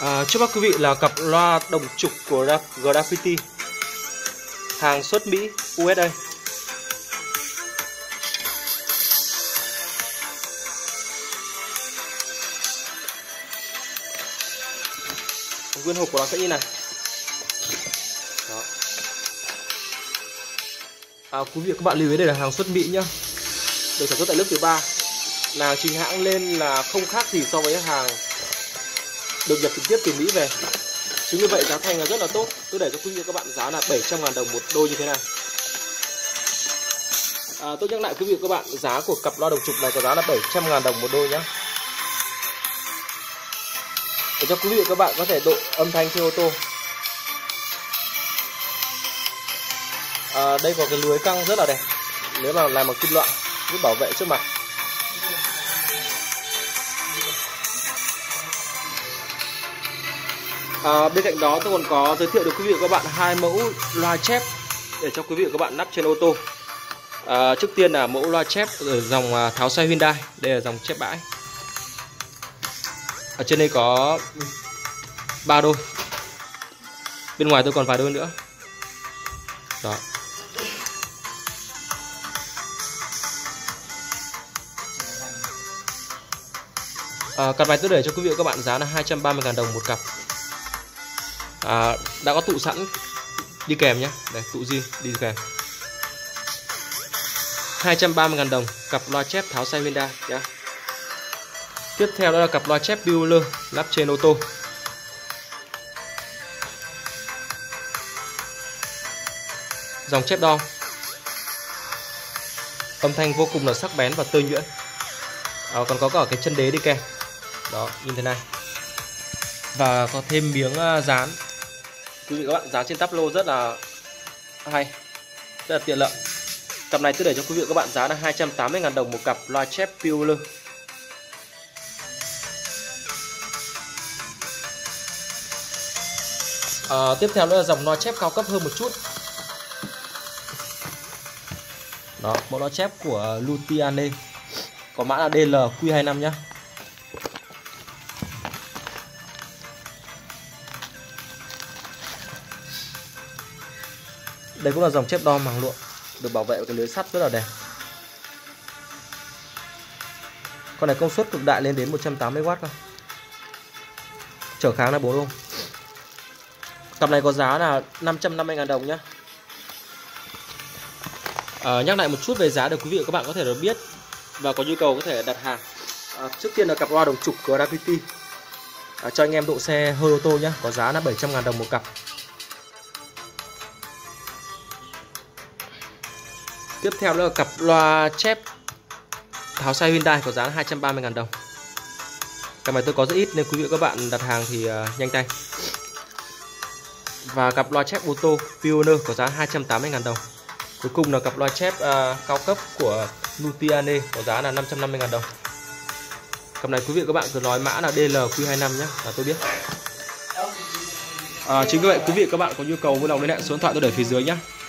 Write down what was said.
Trước mắt quý vị là cặp loa đồng trục của Graffiti, hàng xuất Mỹ, USA. Nguyên hộp của nó sẽ như này. Đó. Quý vị các bạn lưu ý đây là hàng xuất Mỹ nhá, được sản xuất tại nước thứ ba, là hàng chính hãng lên là không khác gì so với hàng được nhập trực tiếp từ Mỹ về. Chính vì vậy giá thành là rất là tốt. Tôi để cho quý vị các bạn giá là 700.000 đồng một đôi như thế này. Tôi nhắc lại quý vị các bạn, giá của cặp loa đồng trục này có giá là 700.000 đồng một đôi nhé. Để cho quý vị các bạn có thể độ âm thanh trên ô tô. Đây có cái lưới căng rất là đẹp, nếu mà làm bằng kim loại giúp bảo vệ trước mặt. Bên cạnh đó tôi còn có giới thiệu được quý vị và các bạn hai mẫu loa chép để cho quý vị và các bạn lắp trên ô tô. Trước tiên là mẫu loa chép ở dòng tháo xoay Hyundai, đây là dòng chép bãi. Ở trên đây có 3 đôi, bên ngoài tôi còn vài đôi nữa. Đó. Cặp này tôi để cho quý vị và các bạn giá là 230.000 đồng một cặp. Đã có tụ sẵn đi kèm nhé. Đây, tụ zin đi kèm. 230.000 đồng cặp loa chép tháo xoay Hyundai nhé. Tiếp theo đó là cặp loa chép Bueller lắp trên ô tô. Dòng chép đo, âm thanh vô cùng là sắc bén và tơi nhuyễn. Còn có cả cái chân đế đi kèm. Đó, như thế này. Và có thêm miếng dán. Quý vị các bạn, dán trên táp lô rất là hay, rất là tiện lợi. Cặp này tôi để cho quý vị các bạn giá là 280.000 đồng một cặp loa chép Bueller. Tiếp theo đó là dòng loa chép cao cấp hơn một chút. Đó, mẫu loa chép của Luthiane, có mã là DLQ25 nhé. Đây cũng là dòng chép đo màng lụa, được bảo vệ với cái lưới sắt rất là đẹp. Con này công suất cực đại lên đến 180W cơ, trở kháng là 4 ohm. Cặp này có giá là 550.000 đồng nhé. Nhắc lại một chút về giá để quý vị và các bạn có thể được biết và có nhu cầu có thể đặt hàng. Trước tiên là cặp loa đồng trục của Graffiti, cho anh em độ xe hơi ô tô nhé, có giá là 700.000 đồng một cặp. Tiếp theo là cặp loa chép tháo xoay Hyundai có giá là 230.000 đồng. Cặp này tôi có rất ít nên quý vị và các bạn đặt hàng thì nhanh tay. Và cặp loa chép ô tô Pioneer có giá 280.000 đồng. Cuối cùng là cặp loa chép cao cấp của Luthiane có giá là 550.000 đồng. Cặp này quý vị và các bạn cứ nói mã là DLQ25 nhé, là tôi biết. Chính vì vậy quý vị và các bạn có nhu cầu vui lòng liên hệ số điện thoại tôi để phía dưới nhé.